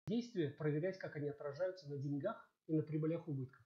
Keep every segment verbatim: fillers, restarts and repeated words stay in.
действия, проверять, как они отражаются на деньгах и на прибылях убытках.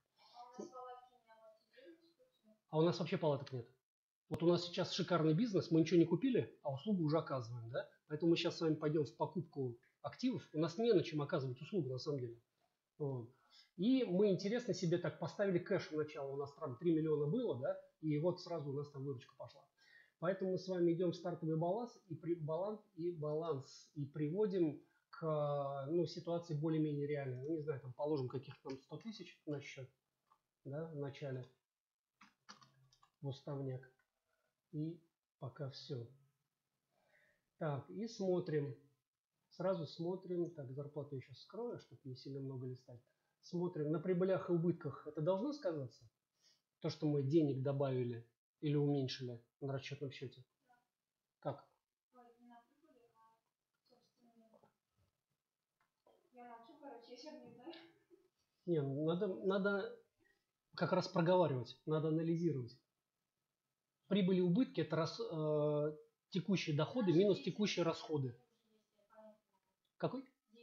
А у нас вообще палаток нет. Вот у нас сейчас шикарный бизнес, мы ничего не купили, а услугу уже оказываем, да? Поэтому мы сейчас с вами пойдем в покупку активов. У нас не на чем оказывать услугу на самом деле. Вот. И мы интересно себе так поставили кэш сначала, у нас там три миллиона было, да, и вот сразу у нас там выручка пошла. Поэтому мы с вами идем в стартовый баланс и, при, баланс, и баланс и приводим к ну, ситуации более-менее реальной. Ну, не знаю, там положим каких-то там сто тысяч на счет, да, в начале, в уставняк. И пока все. Так, и смотрим. Сразу смотрим. Так, зарплату я сейчас скрою, чтобы не сильно много листать. Смотрим на прибылях и убытках. Это должно сказаться? То, что мы денег добавили или уменьшили на расчетном счете? Как? Не, надо, надо как раз проговаривать, надо анализировать. Прибыли и убытки – это рас, э, текущие доходы минус текущие расходы. Какой?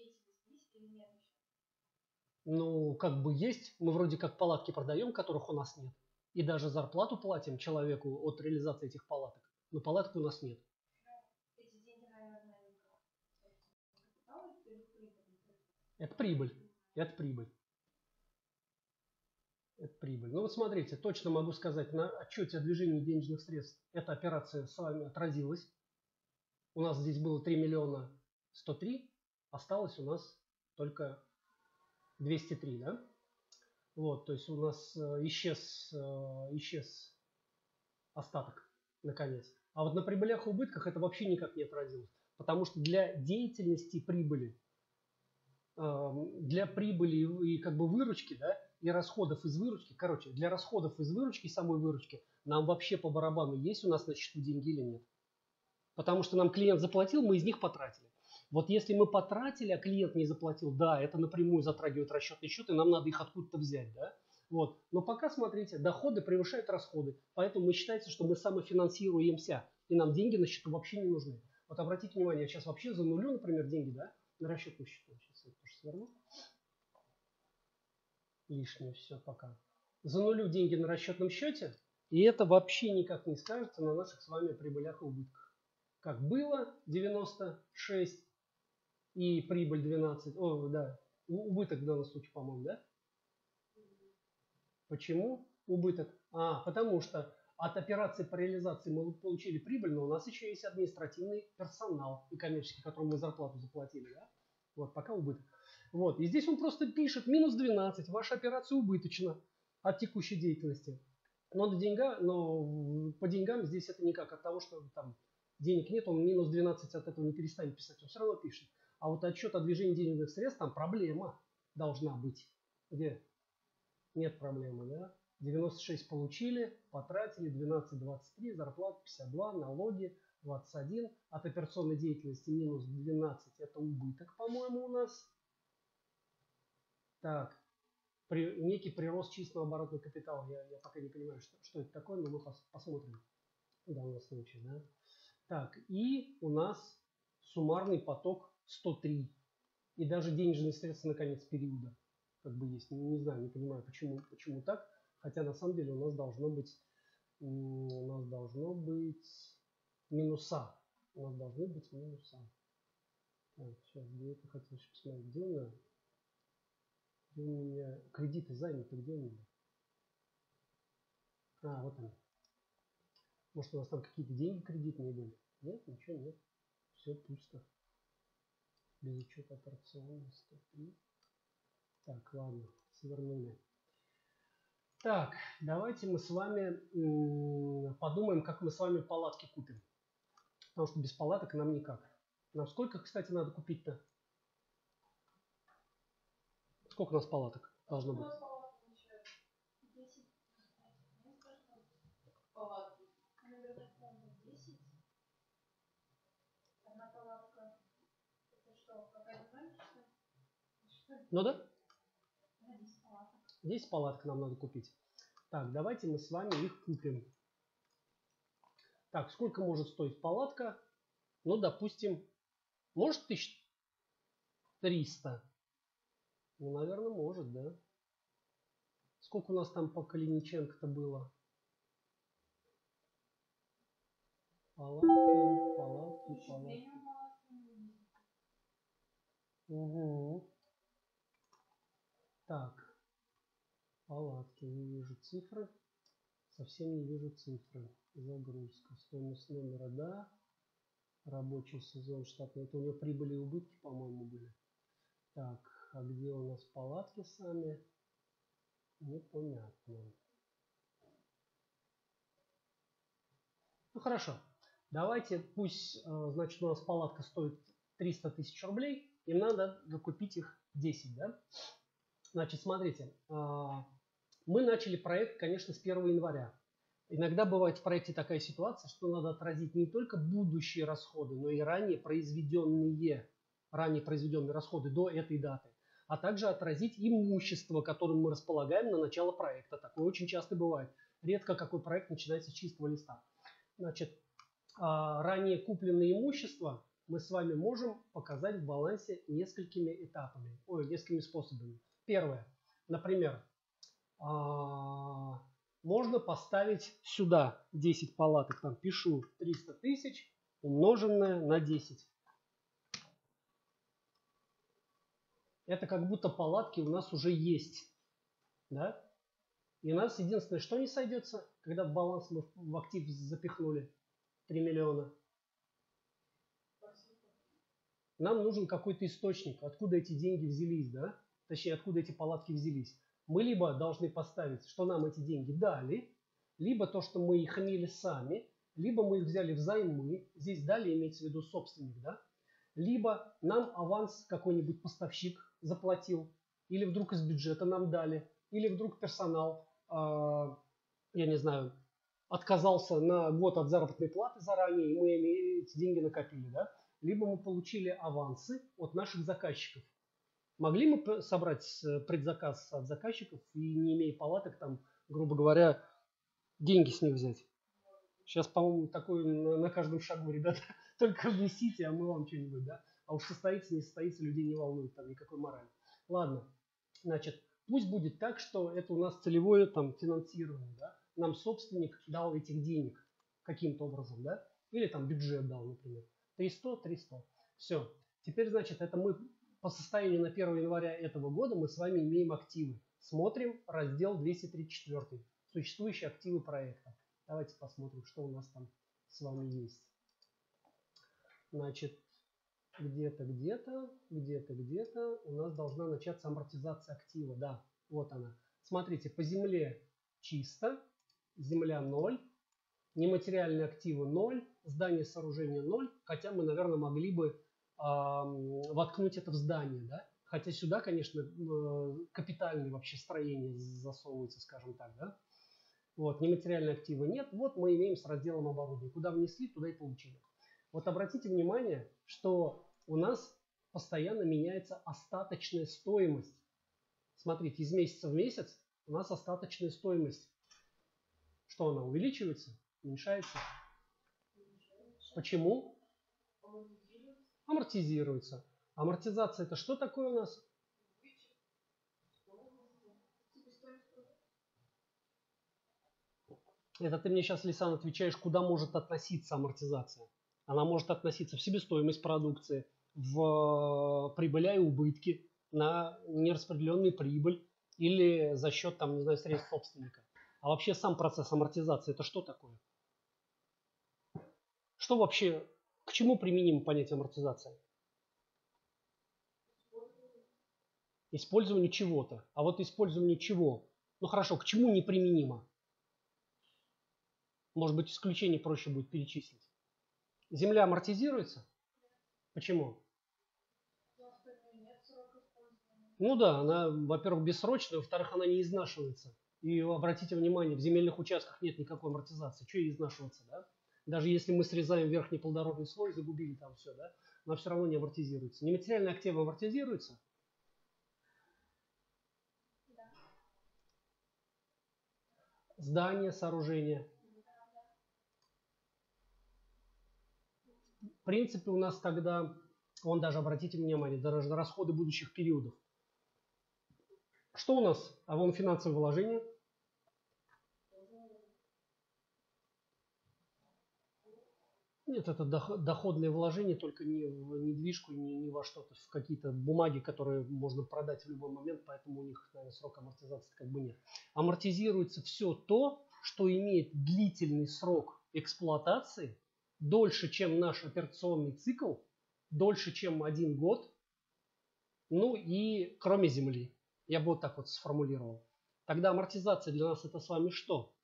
Ну, как бы есть. Мы вроде как палатки продаем, которых у нас нет. И даже зарплату платим человеку от реализации этих палаток. Но палаток у нас нет. Это прибыль. Это прибыль. Это прибыль. Ну вот смотрите, точно могу сказать, на отчете о движении денежных средств эта операция с вами отразилась. У нас здесь было три миллиона сто три, осталось у нас только двести три, да? Вот, то есть у нас исчез, исчез остаток, наконец. А вот на прибылях и убытках это вообще никак не отразилось. Потому что для деятельности прибыли, для прибыли и как бы выручки, да, и расходов из выручки, короче, для расходов из выручки, самой выручки, нам вообще по барабану, есть у нас на счету деньги или нет. Потому что нам клиент заплатил, мы из них потратили. Вот если мы потратили, а клиент не заплатил, да, это напрямую затрагивает расчетный счет, и нам надо их откуда-то взять, да. Вот. Но пока, смотрите, доходы превышают расходы, поэтому мы считается, что мы самофинансируемся, и нам деньги на счету вообще не нужны. Вот обратите внимание, я сейчас вообще занулю, например, деньги, да, на расчетном счету. Сейчас я тоже сверну. Лишнее все пока. Занулю деньги на расчетном счете, и это вообще никак не скажется на наших с вами прибылях и убытках. Как было девяносто шесть и прибыль двенадцать, о, да, убыток в данном случае, по-моему, да? Почему убыток? А, потому что от операции по реализации мы получили прибыль, но у нас еще есть административный персонал и коммерческий, которому мы зарплату заплатили, да? Вот, пока убыток. Вот, и здесь он просто пишет минус двенадцать, ваша операция убыточна от текущей деятельности. Но, до деньга, но по деньгам здесь это никак, от того, что там денег нет, он минус двенадцать от этого не перестанет писать, он все равно пишет. А вот отчет о движении денежных средств, там проблема должна быть. Где? Нет проблемы, да? девяносто шесть получили, потратили, двенадцать двадцать три, зарплата пятьдесят два, налоги двадцать один, от операционной деятельности минус двенадцать, это убыток, по-моему, у нас. Так, при, некий прирост чистого оборотного капитала, я, я пока не понимаю, что, что это такое, но мы пос, посмотрим в данном случае, да? Так, и у нас суммарный поток сто три. И даже денежные средства на конец периода как бы есть. Не знаю, не понимаю, почему, почему так. Хотя на самом деле у нас должно быть, у нас должно быть минуса. У нас должны быть минуса. Так, сейчас, где это хотел посмотреть? Где у меня, где у меня кредиты заняты? Где у меня? А, вот они. Может, у нас там какие-то деньги кредитные были? Нет, ничего нет. Все пусто. Без учета операционной сто три. Так, ладно, свернули. Так, давайте мы с вами подумаем, как мы с вами палатки купим. Потому что без палаток нам никак. Нам сколько, кстати, надо купить-то? Сколько у нас палаток должно быть? Ну да? десять палаток нам надо купить. Так, давайте мы с вами их купим. Так, сколько может стоить палатка? Ну, допустим, может тысяч триста. Ну, наверное, может, да. Сколько у нас там по Калиниченко-то было? Палатки, палатки, палатки. Угу. Так, палатки, не вижу цифры. Совсем не вижу цифры. Загрузка. Стоимость номера, да. Рабочий сезон штатный. Это у него прибыли и убытки, по-моему, были. Так, а где у нас палатки сами? Непонятно. Ну хорошо. Давайте, пусть, значит, у нас палатка стоит триста тысяч рублей. Им надо докупить их десять, да? Значит, смотрите. Мы начали проект, конечно, с первого января. Иногда бывает в проекте такая ситуация, что надо отразить не только будущие расходы, но и ранее произведенные, ранее произведенные расходы до этой даты, а также отразить имущество, которым мы располагаем на начало проекта. Такое очень часто бывает. Редко какой проект начинается с чистого листа. Значит, ранее купленное имущество мы с вами можем показать в балансе несколькими этапами, ой, несколькими способами. Первое. Например, можно поставить сюда десять палаток, там пишу триста тысяч умноженное на десять. Это как будто палатки у нас уже есть, да? И у нас единственное, что не сойдется, когда в баланс мы в актив запихнули три миллиона. Нам нужен какой-то источник, откуда эти деньги взялись, да? Точнее, откуда эти палатки взялись. Мы либо должны поставить, что нам эти деньги дали, либо то, что мы их имели сами, либо мы их взяли взаймы, здесь дали имеется в виду собственник, да? Либо нам аванс какой-нибудь поставщик заплатил, или вдруг из бюджета нам дали, или вдруг персонал, э, я не знаю, отказался на год от заработной платы заранее, и мы эти деньги накопили, да? Либо мы получили авансы от наших заказчиков. Могли мы собрать предзаказ от заказчиков и, не имея палаток, там, грубо говоря, деньги с них взять? Сейчас, по-моему, такое на, на каждом шагу, ребята, только внесите, а мы вам что-нибудь, да? А уж состоится, не состоится, людей не волнует, там никакой морали. Ладно, значит, пусть будет так, что это у нас целевое там финансирование, да? Нам собственник дал этих денег каким-то образом, да? Или там бюджет дал, например. триста, триста. Все. Теперь, значит, это мы по состоянию на первое января этого года мы с вами имеем активы. Смотрим раздел двести тридцать четыре. Существующие активы проекта. Давайте посмотрим, что у нас там с вами есть. Значит, где-то, где-то, где-то, где-то у нас должна начаться амортизация актива. Да, вот она. Смотрите, по земле чисто, земля ноль, нематериальные активы ноль, здание сооружения ноль, хотя мы, наверное, могли бы э, воткнуть это в здание, да? Хотя сюда, конечно, э, капитальные вообще строения засовываются, скажем так, да? Вот, нематериальные активы нет. Вот мы имеем с разделом оборудования. Куда внесли, туда и получили. Вот обратите внимание, что у нас постоянно меняется остаточная стоимость. Смотрите, из месяца в месяц у нас остаточная стоимость. Что она увеличивается? Уменьшается? Почему? Амортизируется. Амортизация это что такое у нас? Это ты мне сейчас, Лисан, отвечаешь, куда может относиться амортизация. Она может относиться в себестоимость продукции, в прибыли и убытки, на нераспределенную прибыль или за счет, там, не знаю, средств собственника. А вообще сам процесс амортизации это что такое? Что вообще, к чему применимо понятие амортизация? Использование чего-то. А вот использование чего? Ну хорошо, к чему неприменимо? Может быть, исключение проще будет перечислить. Земля амортизируется? Почему? Ну да, она, во-первых, бессрочная, во-вторых, она не изнашивается. И обратите внимание, в земельных участках нет никакой амортизации. Что ей изнашиваться, да? Даже если мы срезаем верхний плодородный слой, загубили там все, да, она все равно не амортизируется. Нематериальные активы амортизируются? Да. Здания, сооружения. В принципе, у нас тогда, вон даже обратите внимание, даже расходы будущих периодов. Что у нас? А вон финансовые вложения. Нет, это доходные вложения, только не в недвижку, не, не во что-то, в какие-то бумаги, которые можно продать в любой момент, поэтому у них, наверное, срок амортизации как бы нет. Амортизируется все то, что имеет длительный срок эксплуатации, дольше, чем наш операционный цикл, дольше, чем один год, ну и кроме Земли. Я бы вот так вот сформулировал. Тогда амортизация для нас это с вами что?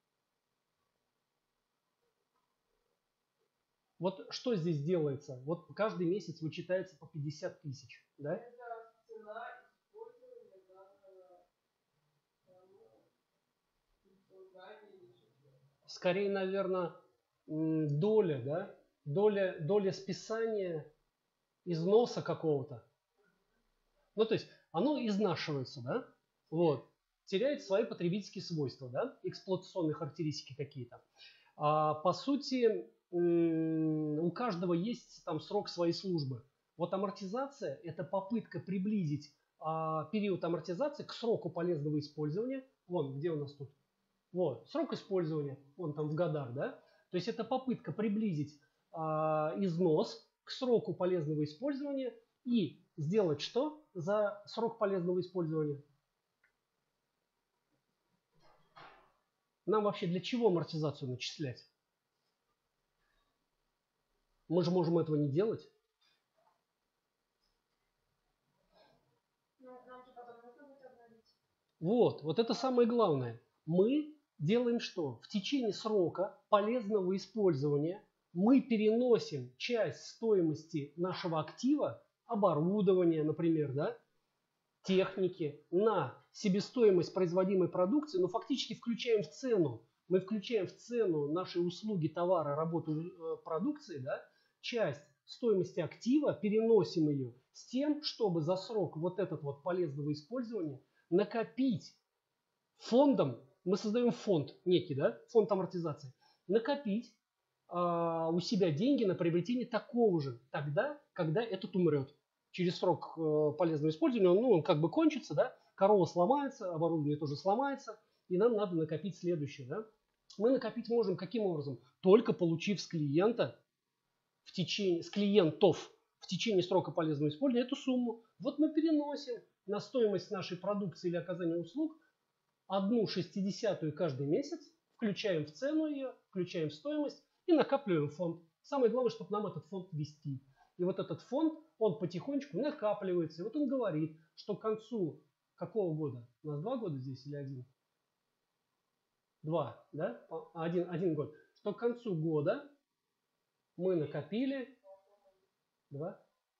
Вот что здесь делается? Вот каждый месяц вычитается по пятьдесят тысяч, да? Это цена использования данного, скорее, наверное, доля, да? Доля, доля списания износа какого-то. Ну, то есть оно изнашивается, да? Вот. Теряет свои потребительские свойства, да? Эксплуатационные характеристики какие-то. А, по сути, у каждого есть там срок своей службы. Вот амортизация – это попытка приблизить а, период амортизации к сроку полезного использования. Вон, где у нас тут? Вот, срок использования, вон там в годах, да? То есть это попытка приблизить а, износ к сроку полезного использования и сделать что за срок полезного использования? Нам вообще для чего амортизацию начислять? Мы же можем этого не делать. Вот, вот это самое главное. Мы делаем что? В течение срока полезного использования мы переносим часть стоимости нашего актива, оборудования, например, да, техники, на себестоимость производимой продукции, но фактически включаем в цену. Мы включаем в цену нашей услуги, товара, работы, продукции, да, часть стоимости актива, переносим ее с тем, чтобы за срок вот этот вот полезного использования накопить фондом, мы создаем фонд некий, да, фонд амортизации, накопить а, у себя деньги на приобретение такого же тогда, когда этот умрет. Через срок э, полезного использования, ну, он как бы кончится, да, корова сломается, оборудование тоже сломается, и нам надо накопить следующее, да. Мы накопить можем каким образом? Только получив с клиента в течение, с клиентов в течение срока полезного использования эту сумму. Вот мы переносим на стоимость нашей продукции или оказания услуг одну шестидесятую каждый месяц, включаем в цену ее, включаем в стоимость и накапливаем фонд. Самое главное, чтобы нам этот фонд вести. И вот этот фонд, он потихонечку накапливается. И вот он говорит, что к концу какого года? У нас два года здесь или один? Два, да? Один, один год. Что к концу года мы накопили... Два?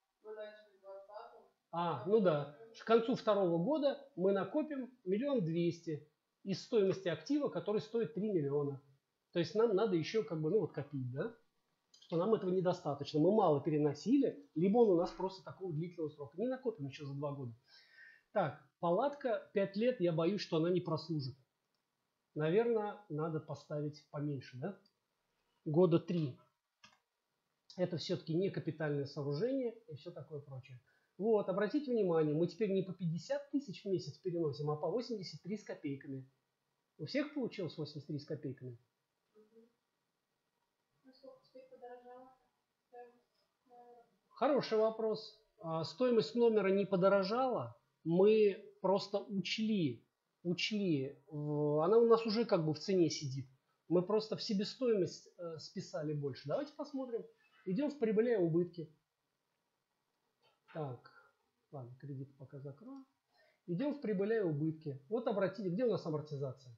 А, ну да. К концу второго года мы накопим миллион двести из стоимости актива, который стоит три миллиона. То есть нам надо еще как бы, ну вот копить, да? Что нам этого недостаточно. Мы мало переносили, либо он у нас просто такого длительного срока. Не накопим еще за два года. Так, палатка пять лет, я боюсь, что она не прослужит. Наверное, надо поставить поменьше, да? Года три. Это все-таки не капитальное сооружение и все такое прочее. Вот, обратите внимание, мы теперь не по пятьдесят тысяч в месяц переносим, а по восемьдесят три с копейками. У всех получилось восемьдесят три с копейками? Хороший вопрос. Стоимость номера не подорожала, мы просто учли, учли, она у нас уже как бы в цене сидит. Мы просто в себестоимость списали больше. Давайте посмотрим. Идем в прибыли и убытки. Так, ладно, кредит пока закрою. Идем в прибыли и убытки. Вот обратите, где у нас амортизация?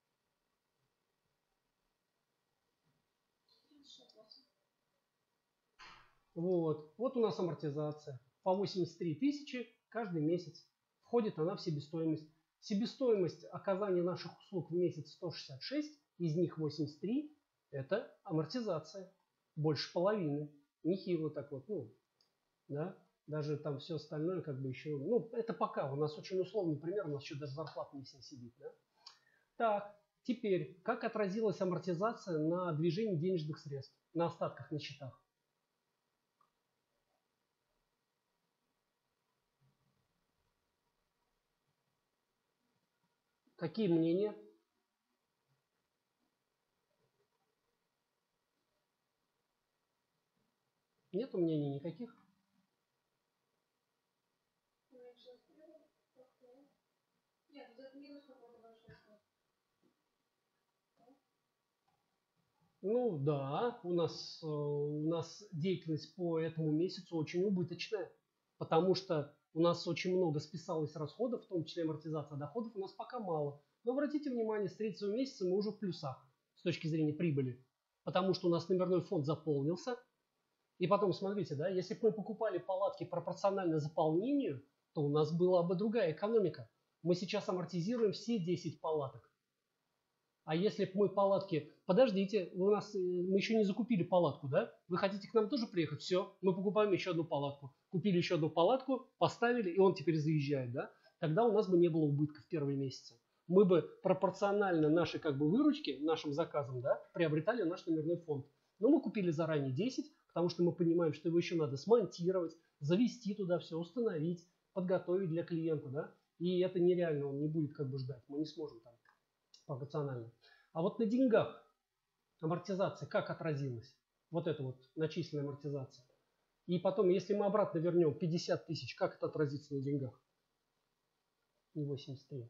Вот, вот у нас амортизация. По восемьдесят три тысячи каждый месяц. Входит она в себестоимость. Себестоимость оказания наших услуг в месяц сто шестьдесят шесть, из них восемьдесят три – это амортизация. Больше половины. Нехило так вот, ну, да. Даже там все остальное как бы еще, ну, это пока. У нас очень условный пример, у нас еще даже зарплата не вся сидит, да. Так, теперь, как отразилась амортизация на движении денежных средств, на остатках на счетах? Какие мнения? Нету мнений никаких? Нет, это минус какой-то большой. Ну да, у нас, э, у нас деятельность по этому месяцу очень убыточная, потому что у нас очень много списалось расходов, в том числе амортизация доходов, у нас пока мало. Но обратите внимание, с третьего месяца мы уже в плюсах с точки зрения прибыли, потому что у нас номерной фонд заполнился. И потом, смотрите, да, если бы мы покупали палатки пропорционально заполнению, то у нас была бы другая экономика. Мы сейчас амортизируем все десять палаток. А если бы мы палатки... Подождите, у нас, мы еще не закупили палатку, да? Вы хотите к нам тоже приехать? Все, мы покупаем еще одну палатку. Купили еще одну палатку, поставили, и он теперь заезжает, да? Тогда у нас бы не было убытка в первые месяцы. Мы бы пропорционально нашей как бы выручке, нашим заказам, да, приобретали наш номерной фонд. Но мы купили заранее десять, потому что мы понимаем, что его еще надо смонтировать, завести туда все, установить, подготовить для клиента, да? И это нереально, он не будет как бы ждать, мы не сможем там пропорционально. А вот на деньгах амортизация как отразилась? Вот это вот начисленная амортизация. И потом, если мы обратно вернем пятьдесят тысяч, как это отразится на деньгах? Не восемьдесят три.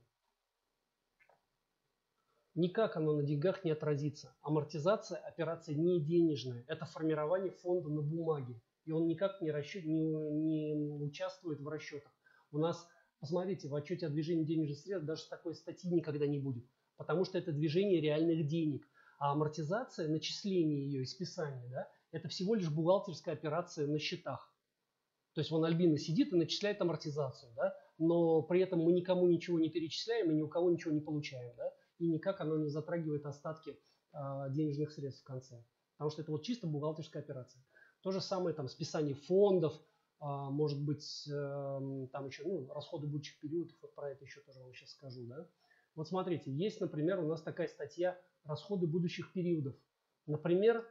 Никак оно на деньгах не отразится. Амортизация операция не денежная. Это формирование фонда на бумаге. И он никак не, расчет, не, не участвует в расчетах. У нас, посмотрите, в отчете о движении денежных средств даже такой статьи никогда не будет. Потому что это движение реальных денег. А амортизация, начисление ее и списание, да, это всего лишь бухгалтерская операция на счетах. То есть вон Альбина сидит и начисляет амортизацию, да, но при этом мы никому ничего не перечисляем и ни у кого ничего не получаем, да, и никак оно не затрагивает остатки а, денежных средств в конце. Потому что это вот чисто бухгалтерская операция. То же самое там списание фондов, а, может быть, а, там еще ну, расходы будущих периодов, вот про это еще тоже вам сейчас скажу, да. Вот смотрите, есть, например, у нас такая статья «Расходы будущих периодов». Например,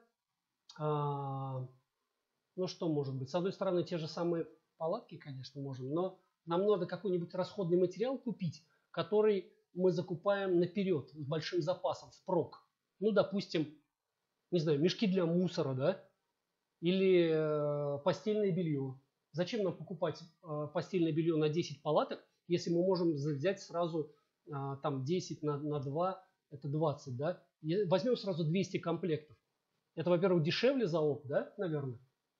а, ну что может быть? С одной стороны, те же самые палатки, конечно, можем, но нам надо какой-нибудь расходный материал купить, который мы закупаем наперед, с большим запасом, впрок. Ну, допустим, не знаю, мешки для мусора, да, или э, постельное белье. Зачем нам покупать э, постельное белье на десять палаток, если мы можем взять сразу э, там десять на, на два, это двадцать, да? И возьмем сразу двести комплектов. Это, во-первых, дешевле за опт, да, наверное?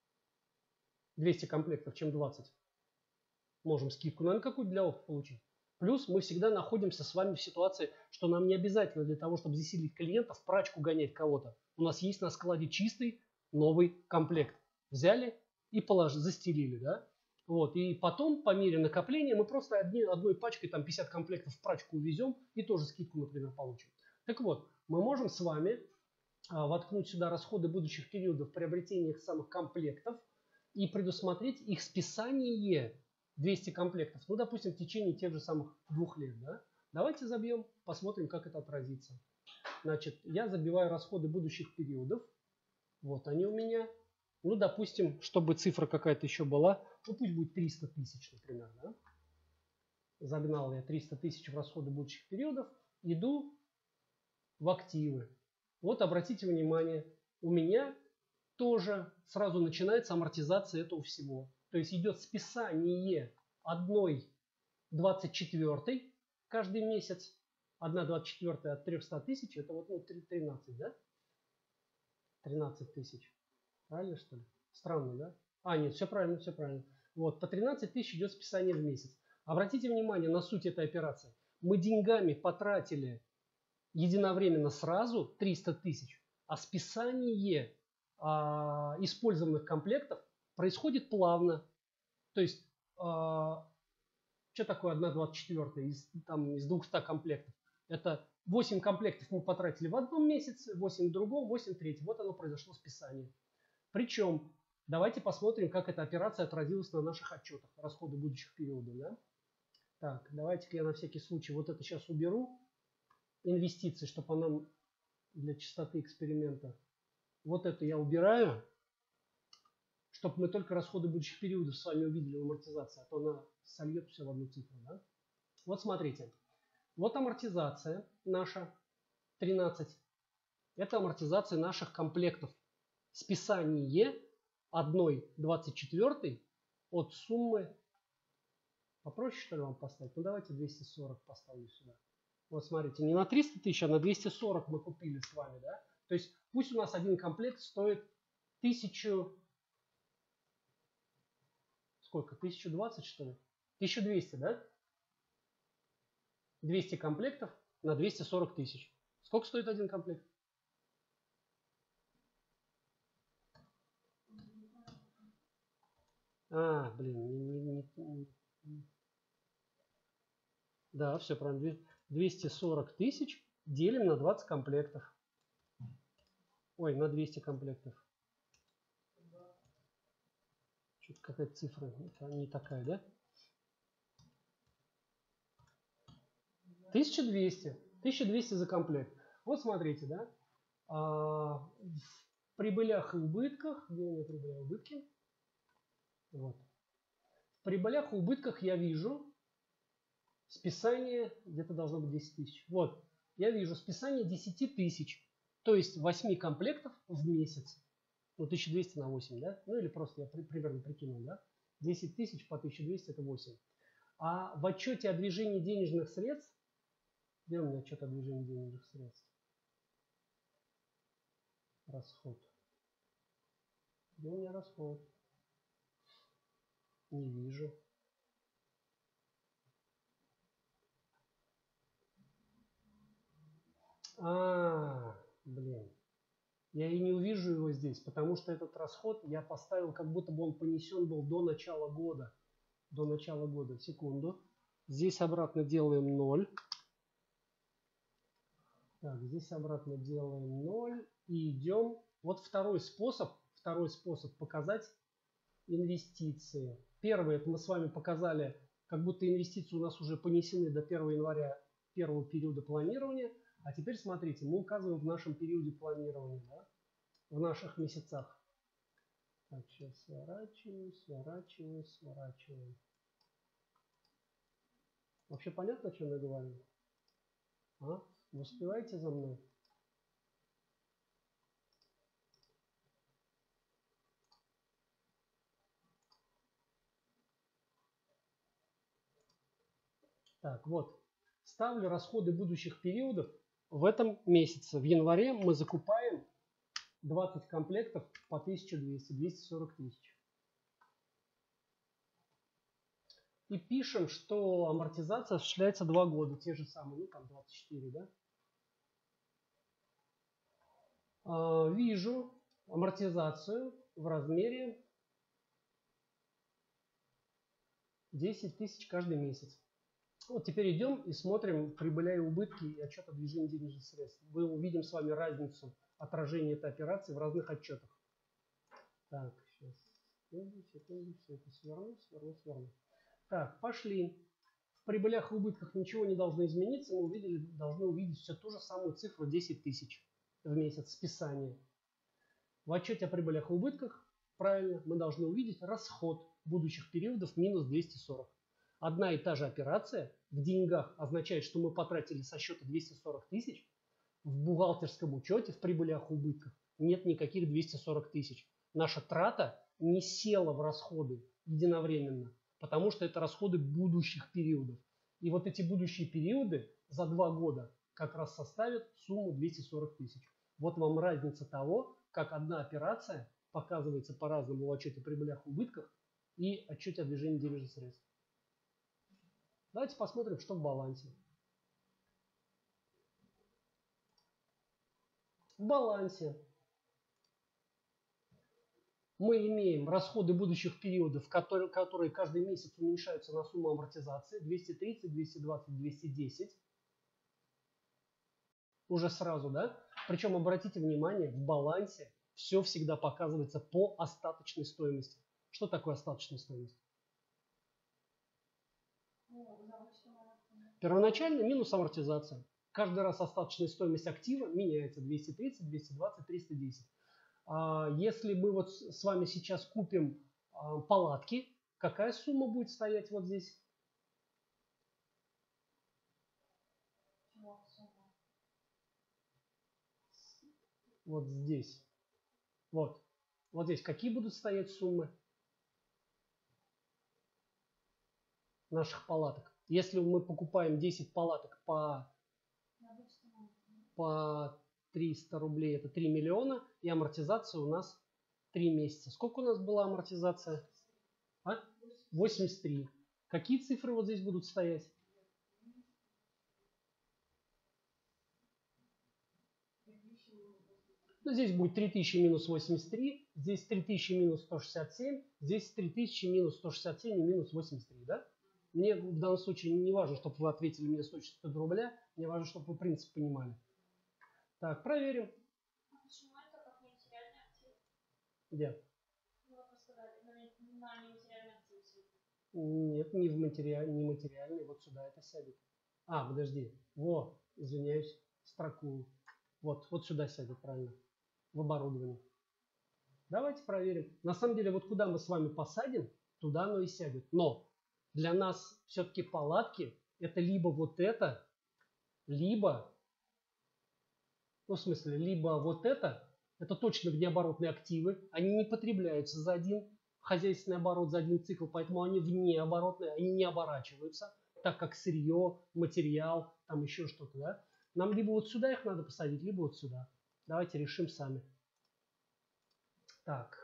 двести комплектов, чем двадцать. Можем скидку, наверное, какую-то для опта получить. Плюс мы всегда находимся с вами в ситуации, что нам не обязательно для того, чтобы заселить клиента, в прачку гонять кого-то. У нас есть на складе чистый новый комплект. Взяли и положили, застелили, да? Вот. И потом, по мере накопления, мы просто одни, одной пачкой там пятьдесят комплектов в прачку увезем и тоже скидку, например, получим. Так вот, мы можем с вами а, воткнуть сюда расходы будущих периодов приобретения их самых комплектов и предусмотреть их списание двести комплектов, ну, допустим, в течение тех же самых двух лет, да? Давайте забьем, посмотрим, как это отразится. Значит, я забиваю расходы будущих периодов. Вот они у меня. Ну, допустим, чтобы цифра какая-то еще была, ну, пусть будет триста тысяч, например, да? Загнал я триста тысяч в расходы будущих периодов. Иду в активы. Вот, обратите внимание, у меня тоже сразу начинается амортизация этого всего. То есть идет списание одной двадцать четвёртой каждый месяц. одна двадцать четвёртая от трёхсот тысяч, это вот ну, тринадцать, да? тринадцать тысяч. Правильно, что ли? Странно, да? А, нет, все правильно, все правильно. Вот, по тринадцать тысяч идет списание в месяц. Обратите внимание на суть этой операции. Мы деньгами потратили единовременно сразу триста тысяч, а списание а, использованных комплектов происходит плавно. То есть, а, что такое одна двадцать четвёртая из, там, из двухсот комплектов? Это восемь комплектов мы потратили в одном месяце, восемь в другом, восемь в третьем. Вот оно произошло списание. Причем, давайте посмотрим, как эта операция отразилась на наших отчетах, расходы будущих периодов. Да? Так, давайте-ка я на всякий случай вот это сейчас уберу. Инвестиции, чтобы она для чистоты эксперимента. Вот это я убираю, чтобы мы только расходы будущих периодов с вами увидели в амортизации, а то она сольет все в одну цифру. Да? Вот смотрите. Вот амортизация наша тринадцать. Это амортизация наших комплектов. Списание одной двадцать четвёртой от суммы. Попроще, что ли, вам поставить? Ну, давайте двести сорок поставлю сюда. Вот смотрите, не на триста тысяч, а на двести сорок мы купили с вами, да? То есть пусть у нас один комплект стоит тысячу... Сколько? тысячу двадцать, что ли? тысячу двести, да? двести комплектов на двести сорок тысяч. Сколько стоит один комплект? А, блин, не, не, не, не. Да, все правильно. двести сорок тысяч делим на двадцать комплектов. Ой, на двести комплектов. Что-то какая-то цифра не такая, да? тысяча двести. тысяча двести за комплект. Вот смотрите, да? А, в прибылях и убытках, где у меня прибыли и убытки? Вот. В прибылях и убытках я вижу списание, где-то должно быть десять тысяч. Вот, я вижу списание десять тысяч, то есть восемь комплектов в месяц. Ну, тысяча двести на восемь, да? Ну, или просто я при, примерно прикинул, да? десять тысяч по тысяче двести это восемь. А в отчете о движении денежных средств, где у меня отчет о движении денежных средств? Расход. Где у меня расход? Не вижу. А, блин. Я и не увижу его здесь, потому что этот расход я поставил, как будто бы он понесен был до начала года. До начала года. Секунду. Здесь обратно делаем ноль. Так, здесь обратно делаем ноль. И идем. Вот второй способ. Второй способ показать инвестиции. Первый, это мы с вами показали, как будто инвестиции у нас уже понесены до первого января первого периода планирования. А теперь смотрите, мы указываем в нашем периоде планирования, да, в наших месяцах. Так, сейчас сворачиваю, сворачиваю, сворачиваю. Вообще понятно, о чем я говорю? А? Вы успеваете за мной? Так, вот. Ставлю расходы будущих периодов. В этом месяце, в январе, мы закупаем двадцать комплектов по тысяче двести, двести сорок тысяч. И пишем, что амортизация осуществляется два года, те же самые, ну там двадцать четыре, да? А, вижу амортизацию в размере десять тысяч каждый месяц. Вот теперь идем и смотрим прибыли и убытки и отчет о движении денежных средств. Мы увидим с вами разницу отражения этой операции в разных отчетах. Так, сейчас. Секунду, секунду, все это сверну, сверну, сверну. Так, пошли. В прибылях и убытках ничего не должно измениться. Мы увидели, должны увидеть все ту же самую цифру десять тысяч в месяц списания. В отчете о прибылях и убытках, правильно, мы должны увидеть расход будущих периодов минус двести сорок. Одна и та же операция в деньгах означает, что мы потратили со счета двести сорок тысяч. В бухгалтерском учете в прибылях и убытках нет никаких двести сорок тысяч. Наша трата не села в расходы единовременно, потому что это расходы будущих периодов. И вот эти будущие периоды за два года как раз составят сумму двести сорок тысяч. Вот вам разница того, как одна операция показывается по-разному в отчете о прибылях и убытках и отчете о движении денежных средств. Давайте посмотрим, что в балансе. В балансе мы имеем расходы будущих периодов, которые, которые каждый месяц уменьшаются на сумму амортизации двести тридцать, двести двадцать, двести десять. Уже сразу, да? Причем обратите внимание, в балансе все всегда показывается по остаточной стоимости. Что такое остаточная стоимость? Первоначально минус амортизация. Каждый раз остаточная стоимость актива меняется двести тридцать, двести двадцать, триста десять. Если мы вот с вами сейчас купим палатки, какая сумма будет стоять вот здесь? вот здесь. Вот. Вот здесь какие будут стоять суммы наших палаток? Если мы покупаем десять палаток по, по триста рублей, это три миллиона, и амортизация у нас три месяца. Сколько у нас была амортизация? А? восемьдесят три. Какие цифры вот здесь будут стоять? Ну, здесь будет три тысячи минус восемьдесят три, здесь три тысячи минус сто шестьдесят семь, здесь три тысячи минус сто шестьдесят семь и минус восемьдесят три, да? Мне в данном случае не важно, чтобы вы ответили мне сто четыре рубля, мне важно, чтобы вы принцип понимали. Так, проверим. Почему это как нематериальный актив? Где? Ну, вот вы сказали, на нематериальный актив. Нет, не в материальный, не материальный, вот сюда это сядет. А, подожди, во, извиняюсь, строку. Вот, вот сюда сядет, правильно, в оборудовании. Давайте проверим. На самом деле, вот куда мы с вами посадим, туда оно и сядет. Но для нас все-таки палатки это либо вот это, либо, ну в смысле, либо вот это, это точно внеоборотные активы, они не потребляются за один хозяйственный оборот, за один цикл, поэтому они внеоборотные, они не оборачиваются, так как сырье, материал, там еще что-то, да. Нам либо вот сюда их надо посадить, либо вот сюда. Давайте решим сами. Так.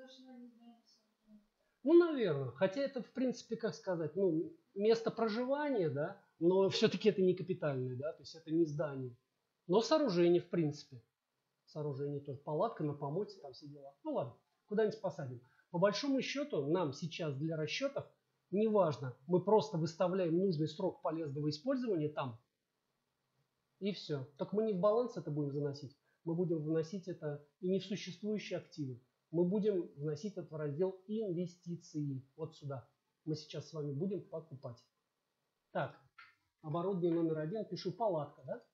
Ну, наверное. Хотя это, в принципе, как сказать, ну, место проживания, да, но все-таки это не капитальное, да, то есть это не здание. Но сооружение, в принципе. Сооружение тоже. Палатка на помойке, там все дела. Ну, ладно, куда-нибудь посадим. По большому счету, нам сейчас для расчетов не важно. Мы просто выставляем нужный срок полезного использования там. И все. Только мы не в баланс это будем заносить. Мы будем вносить это и не в существующие активы. Мы будем вносить это в раздел инвестиции. Вот сюда. Мы сейчас с вами будем покупать. Так, оборудование номер один. Пишу палатка, да?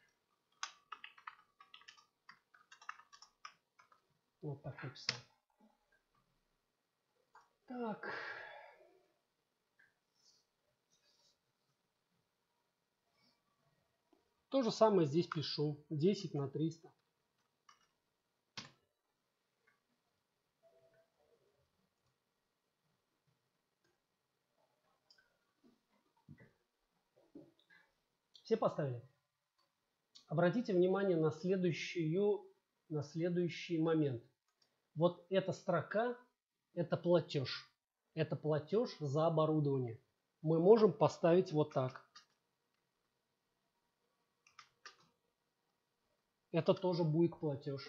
Вот так написал. Так. То же самое здесь пишу. десять на триста. Все поставили? Обратите внимание на, следующую, на следующий момент. Вот эта строка – это платеж. Это платеж за оборудование. Мы можем поставить вот так. Это тоже будет платеж.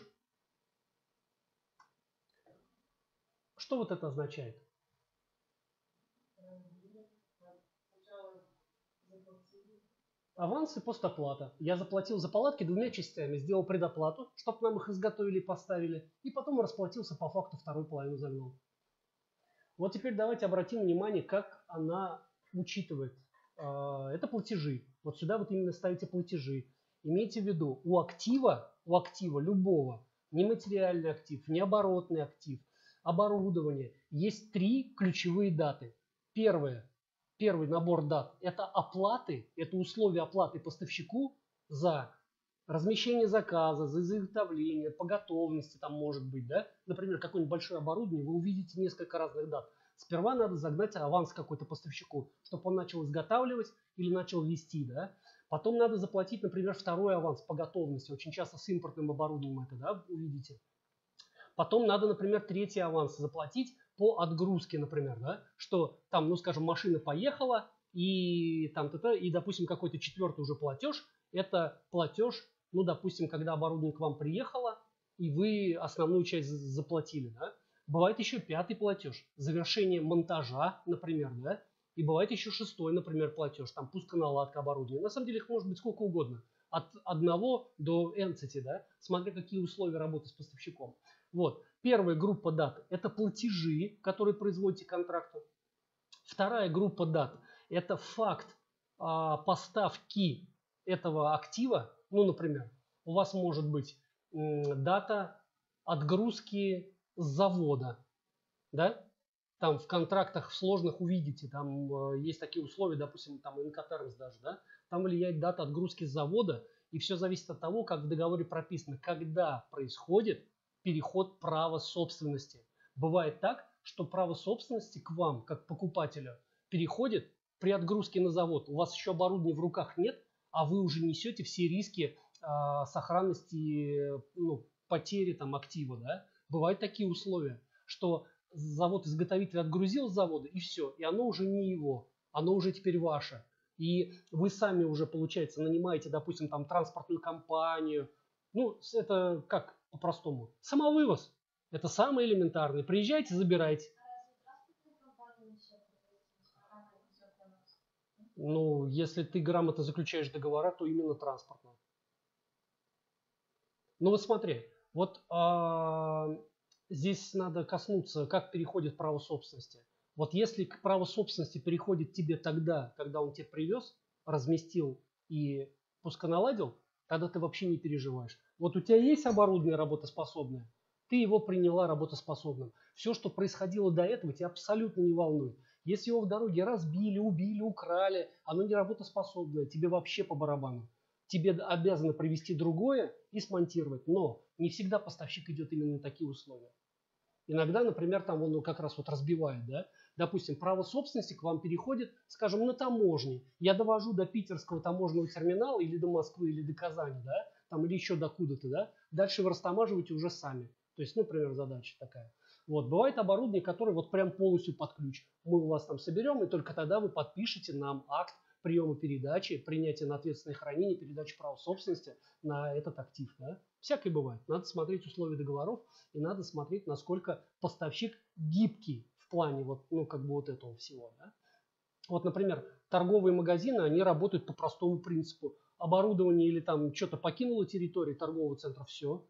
Что вот это означает? Аванс и постоплата. Я заплатил за палатки двумя частями. Сделал предоплату, чтобы нам их изготовили и поставили. И потом расплатился по факту, вторую половину загнал. Вот теперь давайте обратим внимание, как она учитывает. Это платежи. Вот сюда вот именно ставите платежи. Имейте в виду, у актива, у актива любого, нематериальный актив, необоротный актив, оборудование, есть три ключевые даты. Первое. Первый набор дат – это оплаты, это условия оплаты поставщику за размещение заказа, за изготовление, по готовности там может быть, да? Например, какое-нибудь большое оборудование, вы увидите несколько разных дат. Сперва надо загнать аванс какой-то поставщику, чтобы он начал изготавливать или начал вести, да? Потом надо заплатить, например, второй аванс по готовности. Очень часто с импортным оборудованием это, да, увидите. Потом надо, например, третий аванс заплатить по отгрузке, например, да, что там, ну, скажем, машина поехала, и там, и, допустим, какой-то четвертый уже платеж, это платеж, ну, допустим, когда оборудование к вам приехало, и вы основную часть заплатили, да. Бывает еще пятый платеж, завершение монтажа, например, да, и бывает еще шестой, например, платеж, там пусконаладка оборудования. На самом деле их может быть сколько угодно, от одного до энцити, да, смотря какие условия работы с поставщиком. Вот. Первая группа дат – это платежи, которые производите контракту. Вторая группа дат – это факт а, поставки этого актива. Ну, например, у вас может быть м, дата отгрузки с завода. Да? Там в контрактах сложных увидите, там э, есть такие условия, допустим, там Incoterms даже. Да? Там влияет дата отгрузки с завода. И все зависит от того, как в договоре прописано, когда происходит переход права собственности. Бывает так, что право собственности к вам, как покупателю, переходит при отгрузке на завод. У вас еще оборудования в руках нет, а вы уже несете все риски э, сохранности, ну, потери там, актива. Да? Бывают такие условия, что завод-изготовитель отгрузил с завода, и все, и оно уже не его, оно уже теперь ваше. И вы сами уже, получается, нанимаете, допустим, там транспортную компанию. Ну, это как по-простому? Самовывоз. Это самое элементарное. Приезжайте, забирайте. Ну, если ты грамотно заключаешь договора, то именно транспортно. Ну вот смотри, вот а, здесь надо коснуться, как переходит право собственности. Вот если к праву собственности переходит тебе тогда, когда он тебе привез, разместил и пусконаладил, тогда ты вообще не переживаешь. Вот у тебя есть оборудование работоспособное, ты его приняла работоспособным. Все, что происходило до этого, тебя абсолютно не волнует. Если его в дороге разбили, убили, украли, оно не работоспособное, тебе вообще по барабану. Тебе обязаны привезти другое и смонтировать. Но не всегда поставщик идет именно на такие условия. Иногда, например, там он как раз вот разбивает, да, допустим, право собственности к вам переходит, скажем, на таможне. Я довожу до питерского таможенного терминала или до Москвы, или до Казани, да, там, или еще до куда-то, да. Дальше вы растамаживаете уже сами. То есть, ну, например, задача такая. Вот, бывает оборудование, которое вот прям полностью под ключ. Мы у вас там соберем, и только тогда вы подпишете нам акт приема передачи, принятия на ответственное хранение, передачи права собственности на этот актив. Да? Всякое бывает. Надо смотреть условия договоров и надо смотреть, насколько поставщик гибкий в плане вот, ну, как бы вот этого всего. Да? Вот, например, торговые магазины, они работают по простому принципу. Оборудование или там что-то покинуло территорию торгового центра, все.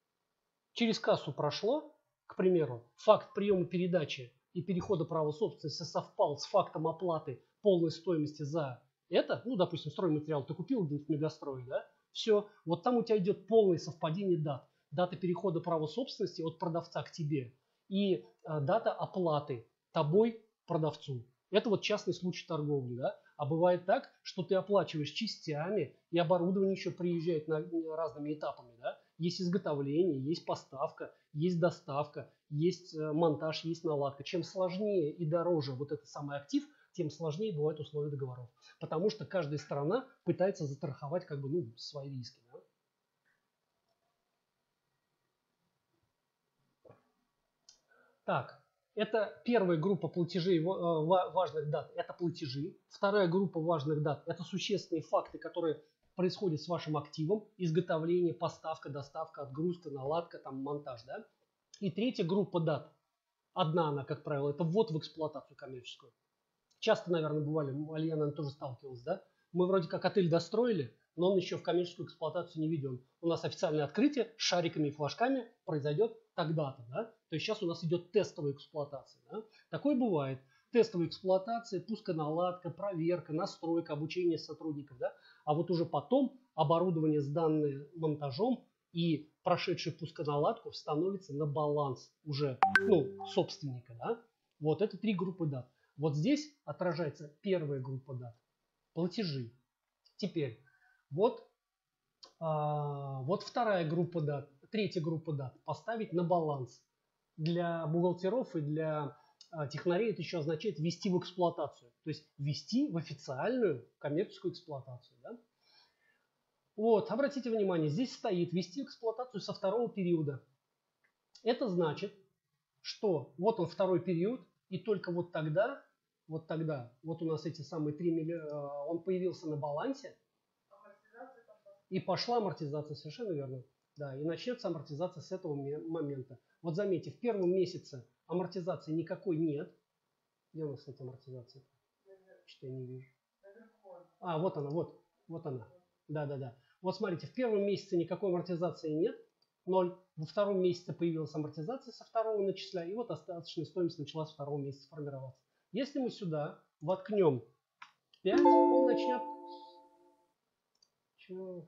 Через кассу прошло, к примеру, факт приема передачи и перехода права собственности совпал с фактом оплаты полной стоимости за это, ну, допустим, стройматериал ты купил где-нибудь в Мегастрое, да, все, вот там у тебя идет полное совпадение дат. Дата перехода права собственности от продавца к тебе и э, дата оплаты тобой продавцу. Это вот частный случай торговли, да. А бывает так, что ты оплачиваешь частями, и оборудование еще приезжает на, разными этапами, да. Есть изготовление, есть поставка, есть доставка, есть э, монтаж, есть наладка. Чем сложнее и дороже вот этот самый актив, тем сложнее бывают условия договоров. Потому что каждая сторона пытается застраховать как бы, ну, свои риски. Да? Так, это первая группа платежей важных дат, это платежи. Вторая группа важных дат, это существенные факты, которые происходят с вашим активом: изготовление, поставка, доставка, отгрузка, наладка, там, монтаж. Да? И третья группа дат, одна она, как правило, это ввод в эксплуатацию коммерческую. Часто, наверное, бывали, Алия, наверное, тоже сталкивалась, да? Мы вроде как отель достроили, но он еще в коммерческую эксплуатацию не введен. У нас официальное открытие с шариками и флажками произойдет тогда-то, да? То есть сейчас у нас идет тестовая эксплуатация, да? Такое бывает. Тестовая эксплуатация, пусконаладка, проверка, настройка, обучение сотрудников, да? А вот уже потом оборудование, сданное монтажом и прошедший пусконаладку, становится на баланс уже, ну, собственника, да? Вот это три группы дат. Вот здесь отражается первая группа дат, платежи. Теперь вот, а, вот вторая группа дат, третья группа дат, поставить на баланс. Для бухгалтеров и для а, технарей это еще означает ввести в эксплуатацию, то есть ввести в официальную коммерческую эксплуатацию. Да? Вот, обратите внимание, здесь стоит ввести в эксплуатацию со второго периода. Это значит, что вот он второй период, и только вот тогда, вот тогда, вот у нас эти самые три миллиона, он появился на балансе, и пошла амортизация, совершенно верно. Да, и начнется амортизация с этого момента. Вот заметьте, в первом месяце амортизации никакой нет. Где у нас, кстати, амортизация? Что-то я не вижу. А, вот она, вот, вот она. Да, да, да. Вот смотрите, в первом месяце никакой амортизации нет. ноль. Во втором месяце появилась амортизация со второго начисля, и вот остаточная стоимость начала с второго месяца формироваться. Если мы сюда воткнем пять, он начнет... Чего?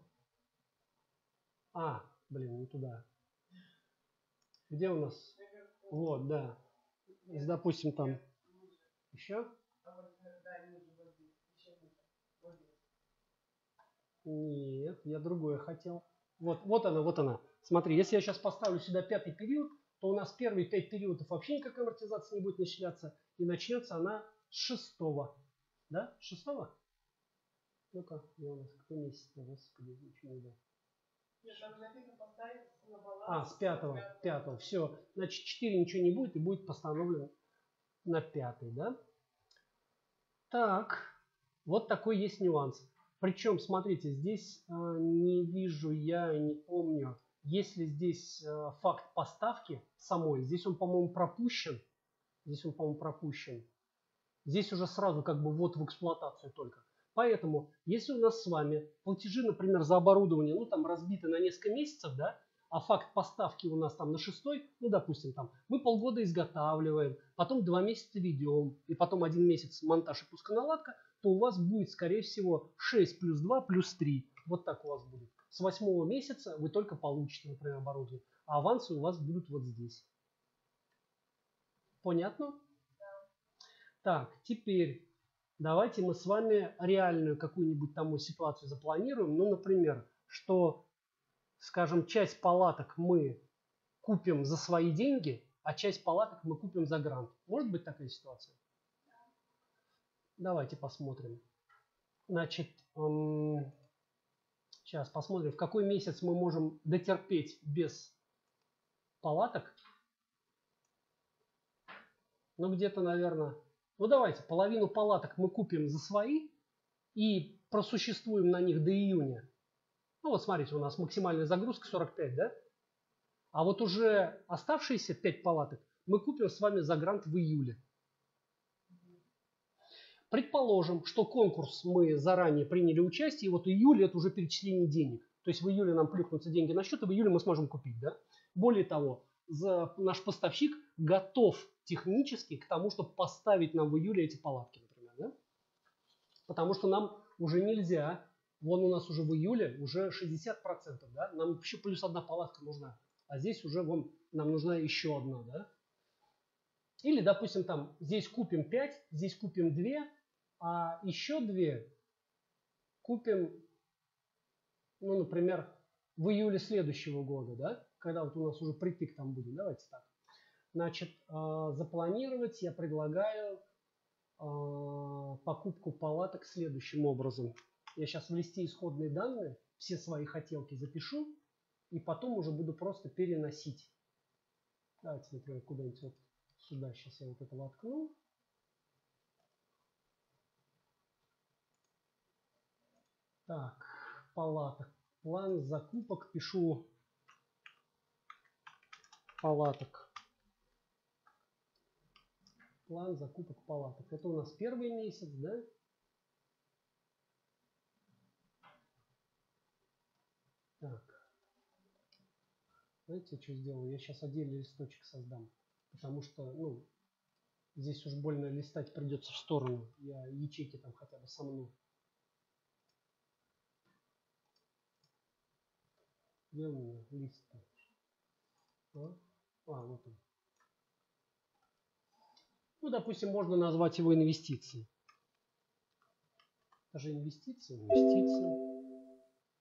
А, блин, не туда. Где у нас? Вот, да. И, допустим, там еще. Нет, я другое хотел. Вот, вот она, вот она. Смотри, если я сейчас поставлю сюда пятый период, то у нас первые пять периодов вообще никакая амортизация не будет начисляться. И начнется она с шестого. Да? С шестого? Ну-ка, где у нас? Какой месяц? Господи, ничего не видно. А, с пятого. пятого. Все. Значит, четыре ничего не будет и будет постановлен на пятый, да? Так, вот такой есть нюанс. Причем, смотрите, здесь э, не вижу я, не помню, есть ли здесь э, факт поставки самой. Здесь он, по-моему, пропущен. Здесь он, по-моему, пропущен. Здесь уже сразу как бы ввод в эксплуатацию только. Поэтому, если у нас с вами платежи, например, за оборудование, ну, там, разбиты на несколько месяцев, да, а факт поставки у нас там на шестой, ну, допустим, там, мы полгода изготавливаем, потом два месяца ведем, и потом один месяц монтаж и пусконаладка, то у вас будет, скорее всего, шесть плюс два плюс три. Вот так у вас будет. С восьмого месяца вы только получите, например, оборудование, а авансы у вас будут вот здесь. Понятно? Так, теперь давайте мы с вами реальную какую-нибудь там ситуацию запланируем. Ну, например, что, скажем, часть палаток мы купим за свои деньги, а часть палаток мы купим за грант. Может быть такая ситуация? Давайте посмотрим. Значит, эм, сейчас посмотрим, в какой месяц мы можем дотерпеть без палаток. Ну, где-то, наверное... Ну, давайте, половину палаток мы купим за свои и просуществуем на них до июня. Ну, вот смотрите, у нас максимальная загрузка сорок пять, да? А вот уже оставшиеся пять палаток мы купим с вами за грант в июле. Предположим, что конкурс мы заранее приняли участие, и вот июль это уже перечисление денег. То есть в июле нам плюхнутся деньги на счет, и в июле мы сможем купить, да? Более того, за, наш поставщик готов технически к тому, чтобы поставить нам в июле эти палатки, например, да? Потому что нам уже нельзя, вон у нас уже в июле уже шестьдесят процентов, да? Нам еще плюс одна палатка нужна, а здесь уже вон нам нужна еще одна, да? Или, допустим, там здесь купим пять, здесь купим две, а еще две купим, ну, например, в июле следующего года, да? Когда вот у нас уже притык там будет. Давайте так. Значит, запланировать я предлагаю покупку палаток следующим образом. Я сейчас в листе исходные данные все свои хотелки запишу, и потом уже буду просто переносить. Давайте, например, куда-нибудь вот сюда сейчас я вот это воткну. Так, палаток. План закупок пишу палаток. План закупок палаток. Это у нас первый месяц, да? Так. Знаете, что сделаю? Я сейчас отдельный листочек создам. Потому что, ну, здесь уж больно листать придется в сторону. Я ячейки там хотя бы сомну. Где у меня лист-то? А? а, вот он. Ну, допустим, можно назвать его инвестицией. Это же инвестиции, инвестиции.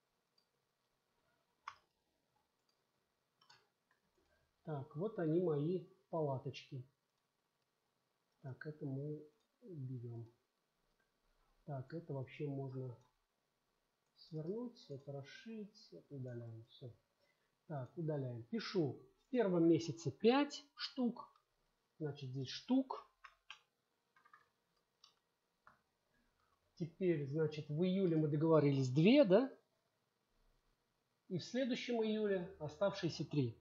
Так, вот они мои палаточки. Так, это мы берем. Так, это вообще можно свернуть, это расширить, это удаляем. Все. Так, удаляем. Пишу в первом месяце пять штук. Значит, здесь штук. Теперь, значит, в июле мы договорились две, да? И в следующем июле оставшиеся три.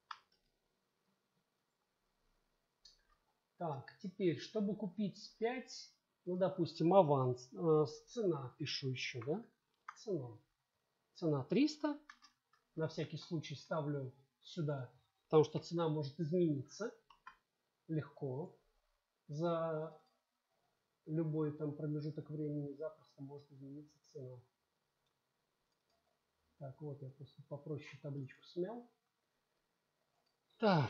Так, теперь, чтобы купить пять, ну, допустим, аванс, э, цена пишу еще, да? Цена. Цена триста. На всякий случай ставлю сюда, потому что цена может измениться легко. За любой там промежуток времени запросто может измениться цена. Так, вот я просто попроще табличку смял. Так.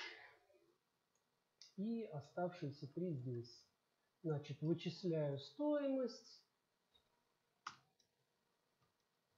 И оставшиеся три здесь. Значит, вычисляю стоимость.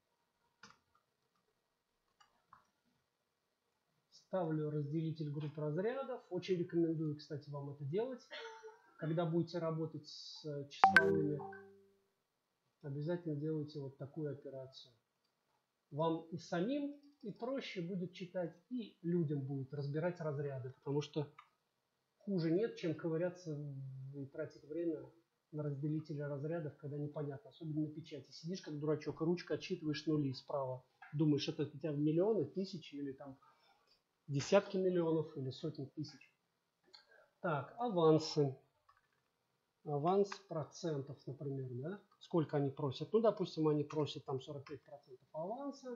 ставлю разделитель групп разрядов. Очень рекомендую, кстати, вам это делать. Когда будете работать с числовыми, обязательно делайте вот такую операцию. Вам и самим и проще будет читать, и людям будет разбирать разряды, потому что хуже нет, чем ковыряться и тратить время на разделителе разрядов, когда непонятно, особенно на печати. Сидишь как дурачок, и ручка отсчитываешь нули справа. Думаешь, это у тебя миллионы, тысячи или там десятки миллионов или сотни тысяч. Так, авансы. Аванс процентов, например, да? Сколько они просят? Ну, допустим, они просят там сорок пять процентов аванса.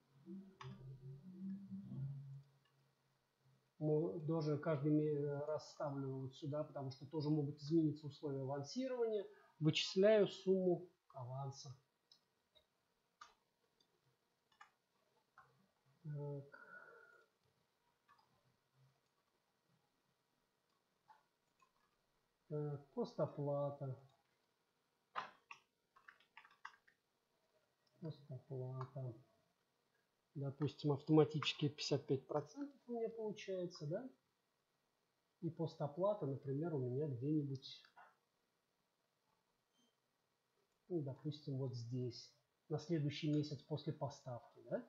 Тоже каждый раз ставлю вот сюда, потому что тоже могут измениться условия авансирования. Вычисляю сумму аванса. Так. Так, постоплата. Постоплата. Допустим, автоматически пятьдесят пять процентов у меня получается, да? И постоплата, например, у меня где-нибудь, ну, допустим, вот здесь, на следующий месяц после поставки, да?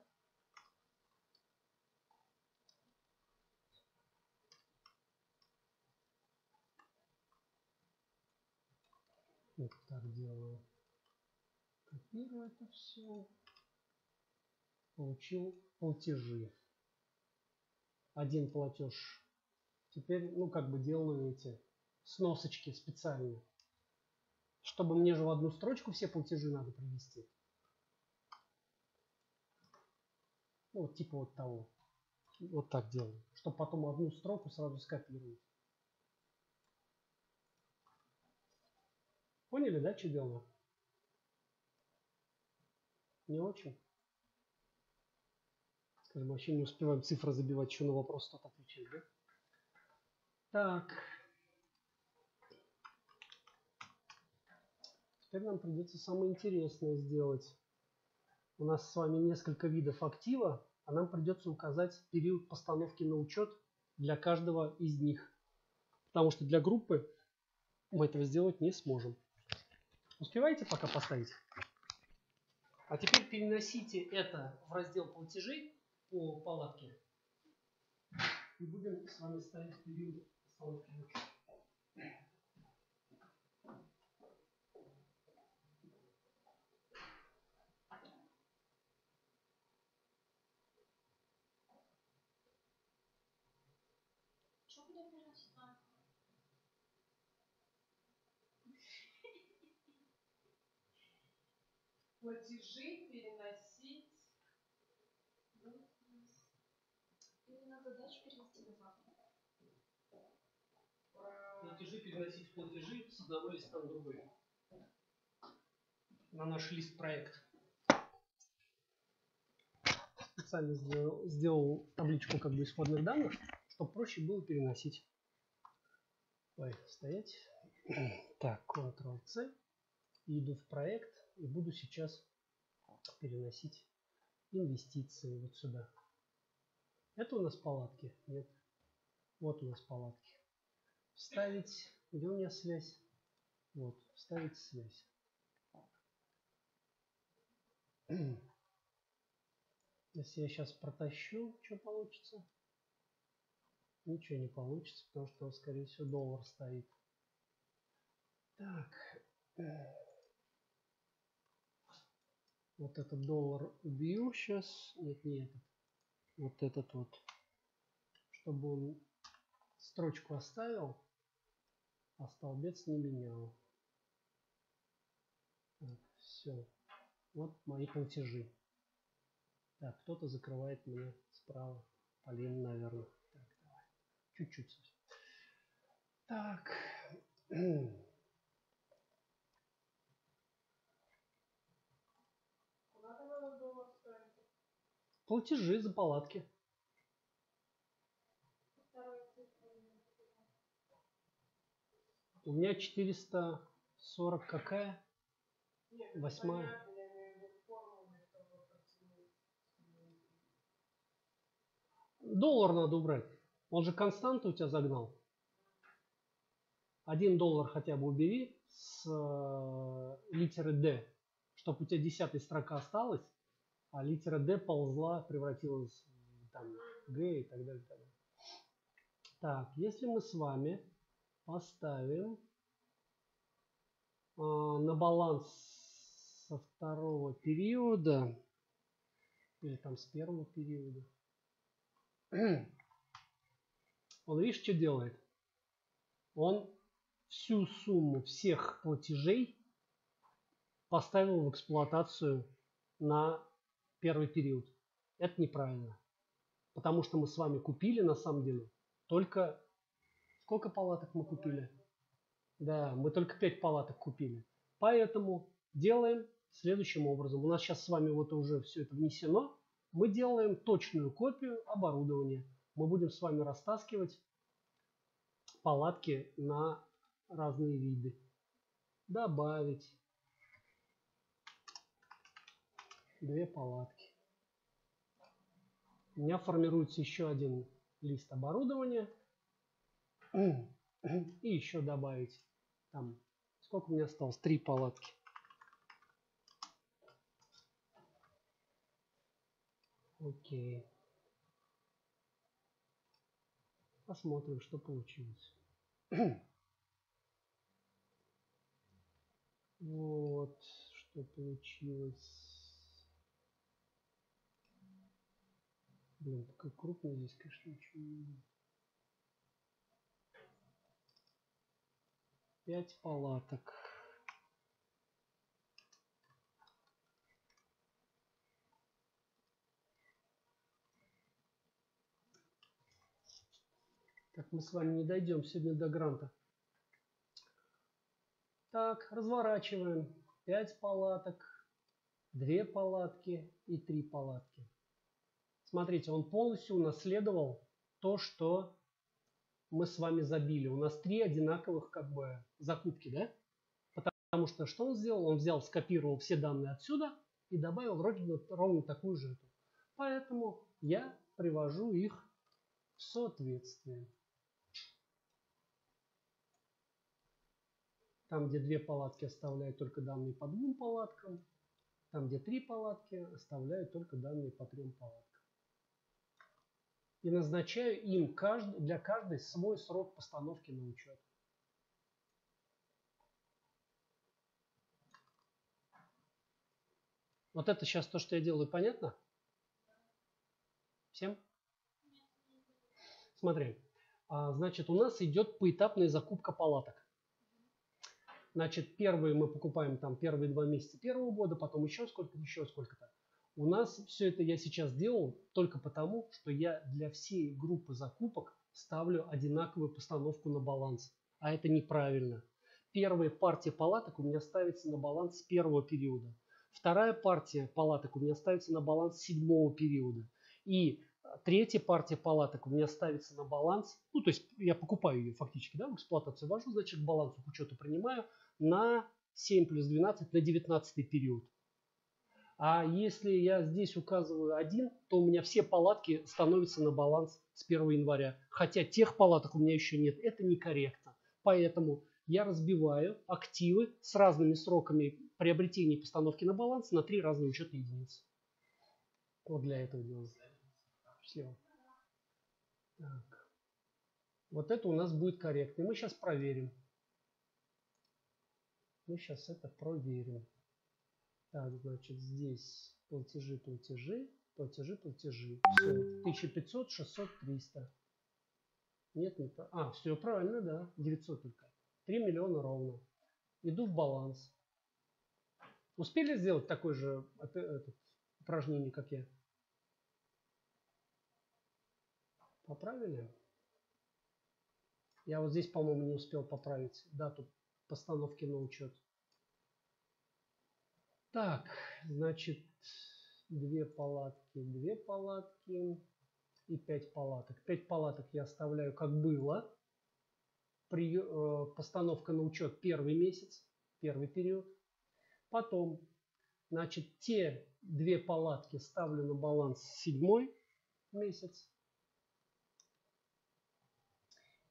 Вот так делаю. Копирую это все. Получил платежи. Один платеж. Теперь, ну, как бы делаю эти сносочки специально. Чтобы мне же в одну строчку все платежи надо привести. Ну, вот типа вот того. Вот так делаю. Чтобы потом одну строку сразу скопировать. Поняли, да, что делаю? Не очень? Скажем, вообще не успеваем цифры забивать, еще на вопрос кто-то отвечает, да? Так. Теперь нам придется самое интересное сделать. У нас с вами несколько видов актива, а нам придется указать период постановки на учет для каждого из них. Потому что для группы мы этого сделать не сможем. Успеваете пока поставить? А теперь переносите это в раздел платежей по палатке. И будем с вами ставить период постановки на учет. Что куда переносить надо? Платежи переносить. Или на задачу перенести назад? Платежи переносить в платежи с одного листа на другой. На наш лист проект. Специально сделал, сделал табличку как бы исходных данных, чтобы проще было переносить. Ой, стоять. Так, контрол-C. Иду в проект и буду сейчас переносить инвестиции вот сюда. Это у нас палатки? Нет. Вот у нас палатки. Вставить. Где у меня связь? Вот. Вставить связь. Если я сейчас протащу, что получится? Ничего не получится, потому что, скорее всего, доллар стоит. Так. Вот этот доллар убью сейчас. Нет, не этот. Вот этот вот. Чтобы он строчку оставил, а столбец не менял. Так, все. Вот мои платежи. Так, кто-то закрывает мне справа. Полина, наверное. Так, давай. Чуть-чуть. Так. Куда тогда доллар стоит? Платежи за палатки. Второй цифры. У меня четыреста сорок какая? Нет, Восьмая. понятно, я имею в виду формулы, чтобы протянуть. доллар надо убрать. Он же константу у тебя загнал. Один доллар хотя бы убери с э, литеры D, чтобы у тебя десятая строка осталась, а литера D ползла, превратилась в там, G и так далее, так далее. Так, если мы с вами поставим э, на баланс со второго периода, или там с первого периода, он, видишь, что делает? Он всю сумму всех платежей поставил в эксплуатацию на первый период. Это неправильно. Потому что мы с вами купили, на самом деле, только... Сколько палаток мы купили? Да, мы только пять палаток купили. Поэтому делаем следующим образом. У нас сейчас с вами вот уже все это внесено. Мы делаем точную копию оборудования. Мы будем с вами растаскивать палатки на разные виды. Добавить две палатки. У меня формируется еще один лист оборудования. И еще добавить там, сколько у меня осталось? Три палатки. Окей. Посмотрим, что получилось. Вот, что получилось. Блин, такой крупный здесь, конечно, ничего не видно. Пять палаток. Так, мы с вами не дойдем сегодня до гранта. Так, разворачиваем. Пять палаток, две палатки и три палатки. Смотрите, он полностью унаследовал то, что мы с вами забили. У нас три одинаковых как бы закупки, да? Потому что что он сделал? Он взял, скопировал все данные отсюда и добавил ровно, ровно такую же эту. Поэтому я привожу их в соответствие. Там, где две палатки, оставляю только данные по двум палаткам. Там, где три палатки, оставляю только данные по трем палаткам. И назначаю им кажд... для каждой свой срок постановки на учет. Вот это сейчас то, что я делаю, понятно? Всем? Смотри, а, значит, у нас идет поэтапная закупка палаток. Значит, первые мы покупаем там первые два месяца первого года, потом еще сколько-то, еще сколько-то. У нас все это я сейчас делал только потому, что я для всей группы закупок ставлю одинаковую постановку на баланс. А это неправильно. Первая партия палаток у меня ставится на баланс с первого периода. Вторая партия палаток у меня ставится на баланс с седьмого периода. И третья партия палаток у меня ставится на баланс, ну то есть я покупаю ее фактически, да, в эксплуатацию ввожу, значит к балансу к учету принимаю на семь плюс двенадцать, на девятнадцатый период. А если я здесь указываю один, то у меня все палатки становятся на баланс с первого января. Хотя тех палаток у меня еще нет. Это некорректно. Поэтому я разбиваю активы с разными сроками приобретения и постановки на баланс на три разные учетные единицы. Вот для этого делаю. Счастливо. Так. Вот это у нас будет корректно. И мы сейчас проверим. Мы сейчас это проверим. Так, значит, здесь платежи, платежи, платежи, платежи. Все, тысяча пятьсот, шестьсот, триста. Нет, не то. А, все правильно, да, девятьсот только. три миллиона ровно. Иду в баланс. Успели сделать такое же это, упражнение, как я? Поправили? Я вот здесь, по-моему, не успел поправить дату постановки на учет. Так, значит, две палатки, две палатки и пять палаток. Пять палаток я оставляю как было. При, э, постановка на учет первый месяц, первый период. Потом, значит, те две палатки ставлю на баланс седьмой месяц.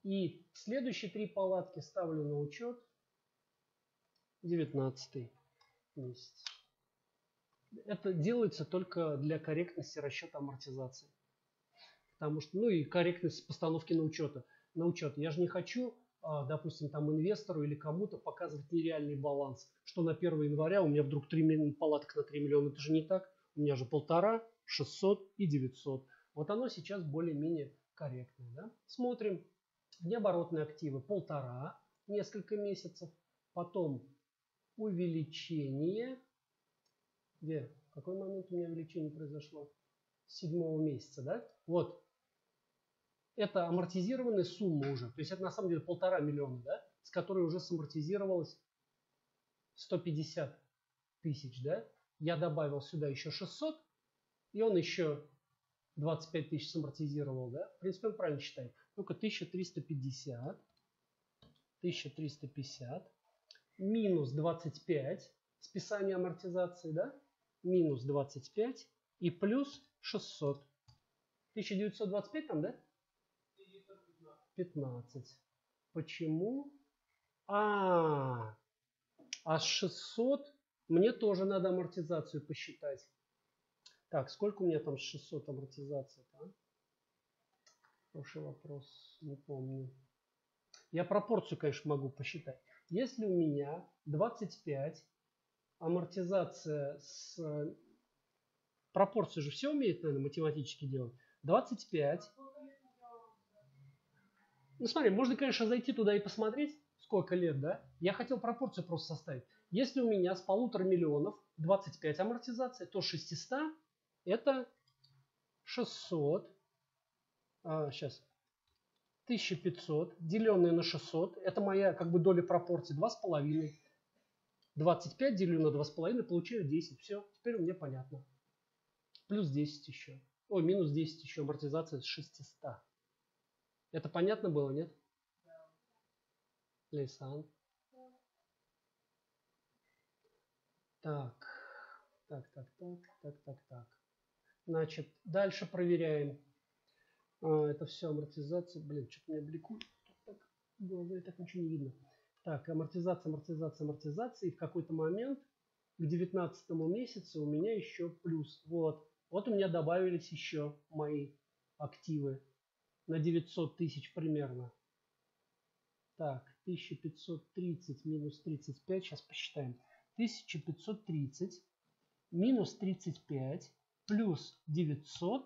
И следующие три палатки ставлю на учет. девятнадцатый месяц. Это делается только для корректности расчета амортизации. Потому что, ну и корректность постановки на учет. На учет. Я же не хочу, допустим, там инвестору или кому-то показывать нереальный баланс, что на первое января у меня вдруг три палаток на три миллиона. Это же не так. У меня же полтора, шестьсот и девятьсот. Вот оно сейчас более-менее корректное. Да? Смотрим. Необоротные активы полтора, несколько месяцев. Потом увеличение. Где? В какой момент у меня увеличение произошло? С седьмого месяца, да? Вот. Это амортизированная сумма уже. То есть это на самом деле полтора миллиона, да? С которой уже самортизировалось сто пятьдесят тысяч, да? Я добавил сюда еще шестьсот, и он еще двадцать пять тысяч самортизировал, да? В принципе, он правильно считает. Ну-ка, тысяча триста пятьдесят. тысяча триста пятьдесят. Минус двадцать пять. Списание амортизации, да? Минус двадцать пять. И плюс шестьсот. тысяча девятьсот двадцать пять там, да? пятнадцать. Почему? А, а с шестьсот мне тоже надо амортизацию посчитать. Так, сколько у меня там с шестьсот амортизации? А? Хороший вопрос, не помню. Я пропорцию, конечно, могу посчитать. Если у меня двадцать пять, амортизация с... Пропорцию же все умеет, наверное, математически делать. двадцать пять. Ну, смотри, можно, конечно, зайти туда и посмотреть, сколько лет, да? Я хотел пропорцию просто составить. Если у меня с полутора миллионов двадцать пять амортизация, то шестьсот это шестьсот. А, сейчас. тысяча пятьсот, деленное на шестьсот, это моя как бы доля пропорции два с половиной. двадцать пять делю на два с половиной, получаю десять. Все, теперь мне понятно. Плюс десять еще. Ой, минус десять еще, амортизация с шестисот. Это понятно было, нет? Лейсан. Так, так, так, так, так, так, так. Значит, дальше проверяем. А, это все амортизация. Блин, что-то у меня бликует. Так, глаза и так ничего не видно. Так, амортизация, амортизация, амортизация. И в какой-то момент к девятнадцатому месяцу у меня еще плюс. Вот. Вот у меня добавились еще мои активы на девятьсот тысяч примерно. Так, тысяча пятьсот тридцать минус тридцать пять. Сейчас посчитаем. тысяча пятьсот тридцать минус тридцать пять плюс девятьсот.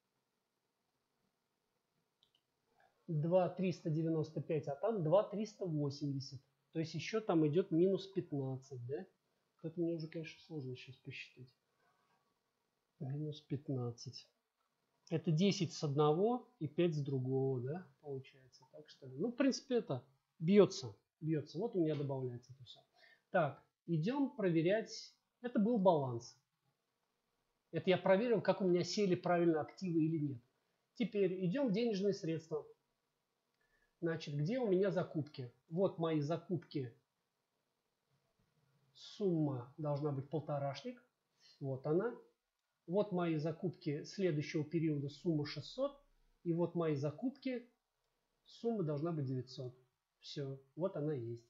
два триста девяносто пять, а там два триста восемьдесят. То есть еще там идет минус пятнадцать, да? Это мне уже, конечно, сложно сейчас посчитать. Минус пятнадцать. Это десять с одного и пять с другого, да? Получается так, что ли? Ну, в принципе, это бьется. Бьется. Вот у меня добавляется это все. Так, идем проверять. Это был баланс. Это я проверил, как у меня сели правильно активы или нет. Теперь идем в денежные средства. Значит, где у меня закупки? Вот мои закупки. Сумма должна быть полторашник. Вот она. Вот мои закупки следующего периода, сумма шестьсот. И вот мои закупки, сумма должна быть девятьсот. Все, вот она и есть.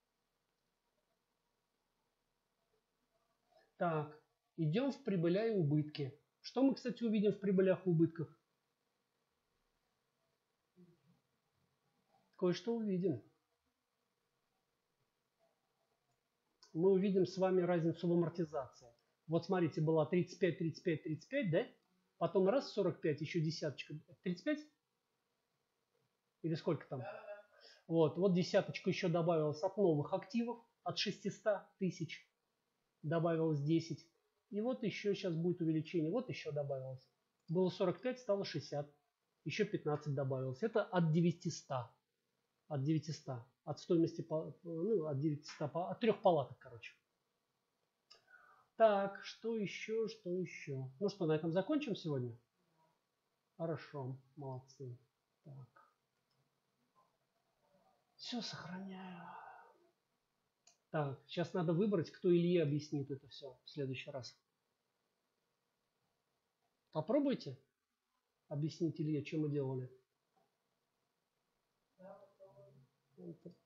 Так, идем в прибыля и убытки. Что мы, кстати, увидим в прибылях и убытках? Кое-что увидим. Мы увидим с вами разницу в амортизации. Вот смотрите, была тридцать пять, тридцать пять, тридцать пять, да? Потом раз сорок пять, еще десяточка. тридцать пять? Или сколько там? Вот, вот десяточка еще добавилась от новых активов, от шестисот тысяч добавилось десять. И вот еще сейчас будет увеличение. Вот еще добавилось. Было сорок пять, стало шестьдесят. Еще пятнадцать добавилось. Это от девятисот. От девятисот. От стоимости, ну, от девятисот, от трех палаток, короче. Так, что еще, что еще? Ну что, на этом закончим сегодня? Хорошо, молодцы. Так. Все сохраняю. Так, сейчас надо выбрать, кто Илье объяснит это все в следующий раз. Попробуйте объяснить Илье, что мы делали. Да, Enter.